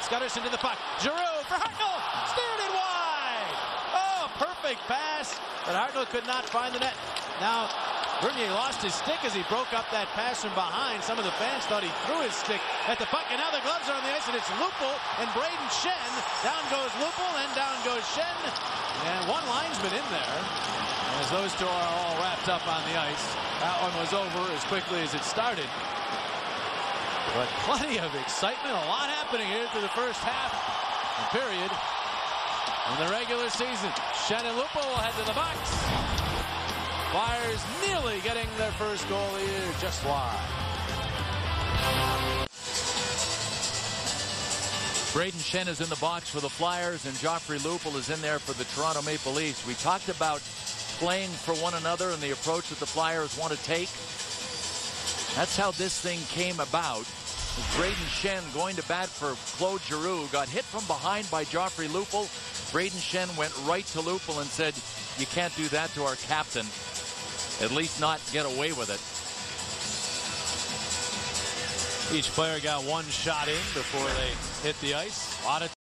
Scutterson to the puck. Giroux for Hartnell. Steered it wide. Oh, perfect pass. But Hartnell could not find the net. Now, Bernier lost his stick as he broke up that pass from behind. Some of the fans thought he threw his stick at the puck. And now the gloves are on the ice, and it's Lupul and Braden Shen. Down goes Lupul, and down goes Shen. And one linesman in there. As those two are all wrapped up on the ice. That one was over as quickly as it started. But plenty of excitement. A lot happening here through the first half. Period. In the regular season, Shen and Lupul will head to the box. Flyers nearly getting their first goal of the year, just wide. Braden Shen is in the box for the Flyers, and Joffrey Lupul is in there for the Toronto Maple Leafs. We talked about playing for one another and the approach that the Flyers want to take. That's how this thing came about. Braden Shen going to bat for Claude Giroux, got hit from behind by Joffrey Lupul. Braden Shen went right to Lupul and said, "You can't do that to our captain. At least not get away with it." Each player got one shot in before they hit the ice. A lot of